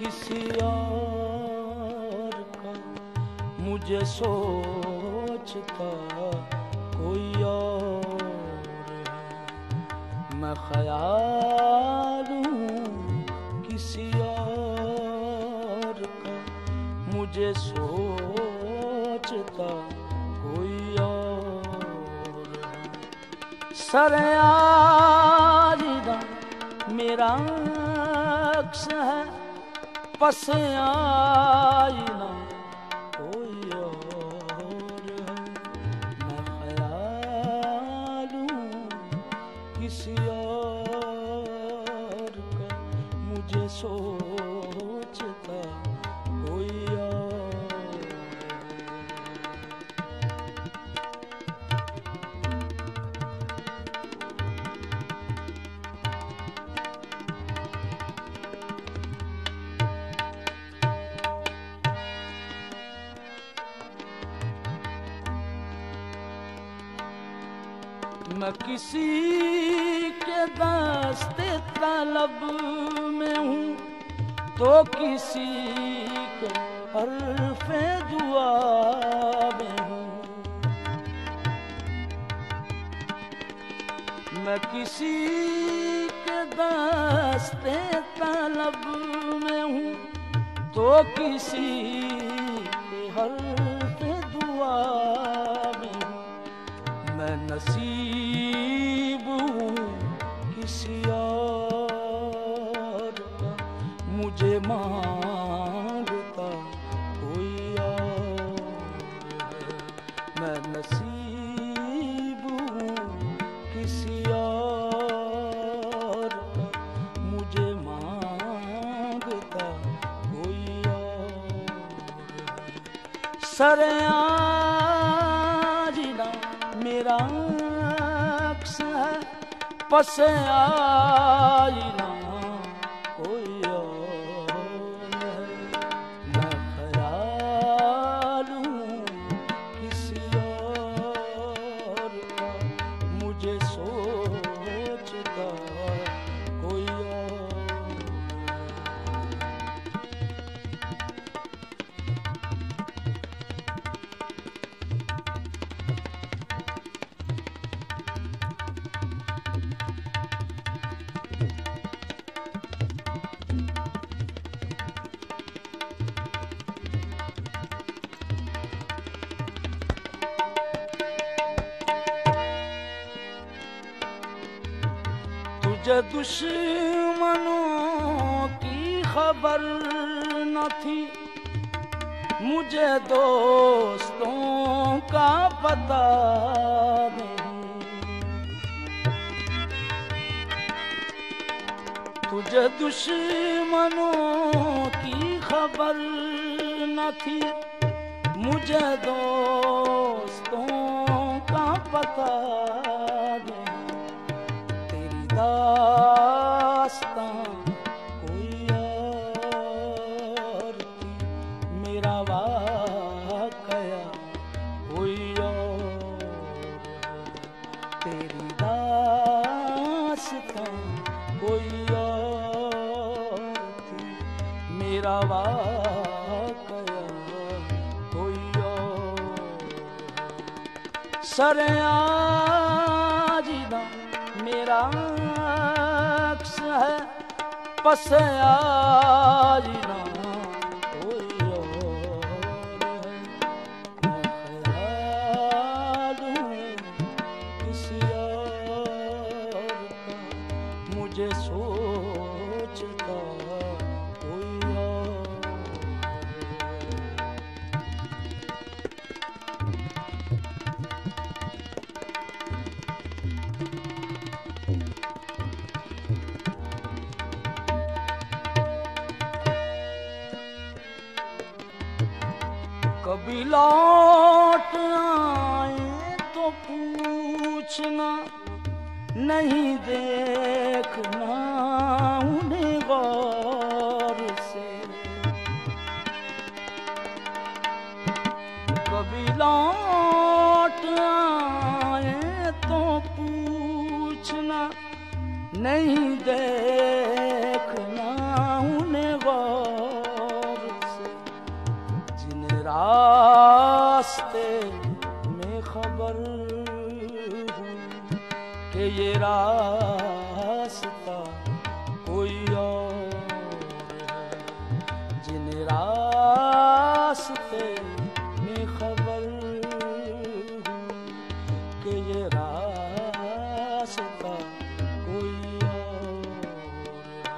किसी और का, मुझे सोचता कोई और है। मैं ख्याल हूँ किसी और का, मुझे सोचता कोई और है। सरेआरीदा मेरा अक्स है, पस आईना कोई और है। मैं ख्याल हूँ किसी और का, मुझे सोचता कोई और। मैं किसी के दस्ते तलब में हूँ तो किसी के हर्फ़े दुआ में हूँ। मैं किसी के दस्ते तलब में हूँ तो किसी के हर्फ़े दुआ में हूँ। मैं नसीब हूँ किसी और का, मुझे मांगता कोई और है। मैं नसीब हूँ किसी और का, मुझे मांगता कोई और है। सरेआरीदा मेरा अक्स है, पस आईना कोई और है। मैं ख्याल हूँ किसी और का, मुझे सोचता कोई और है। तुझे दुश्मनों की खबर न थी, मुझे दोस्तों का पता नहीं। तुझे दुश्मनों की खबर न थी, मुझे दोस्तों का पता नहीं। तेरी दास्तां कोई और थी, मेरा वाकया कोई और है। तेरी दास्तां कोई और थी, मेरा वाकया कोई और है। सरेआरीदा मेरा अक्स है, पस आईना कोई और है। मैं ख्याल हूँ किसी और का, मुझे सोचता कोई और कभी लौट आए तो पूछना, नहीं देखना उन्हें गौर से। कभी लौट आए तो पूछना, नहीं देखना उन्हें गौर ये रास्ता कोई और है। जिन रास्ते में खबर कि ये रास्ता कोई और है।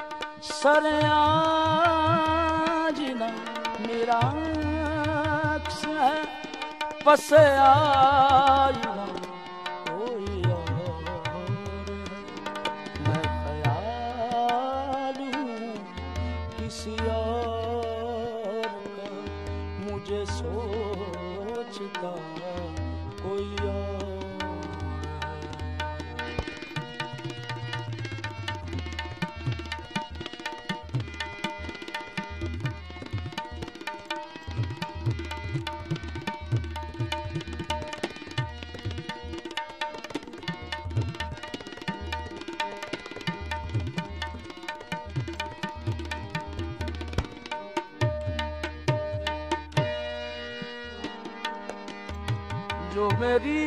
सरयाजिना मेरा अक्स है, पस आईना कोई और है। मैं ख्याल हूँ किसी और का, मुझे सोचता कोई और है। जो मेरी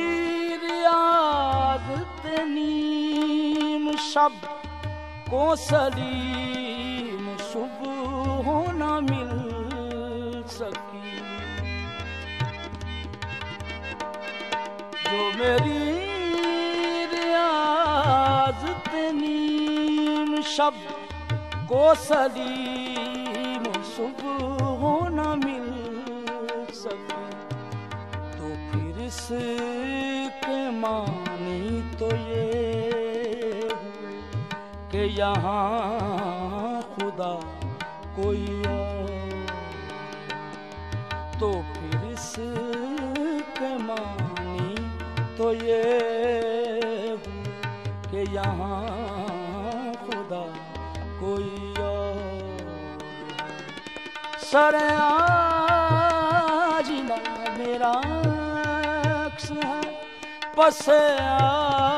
रियाज़त नीम शब को सलीम सुबह न मिल सकी, जो मेरी रियाज़त नीम शब को सलीम सुबह न मिल सकी, इसके मानी तो ये हुए कि यहाँ खुदा कोई और, तो फिर इसके मानी तो ये हुए कि यहाँ खुदा कोई और। सरयाजिना मेरा है, पस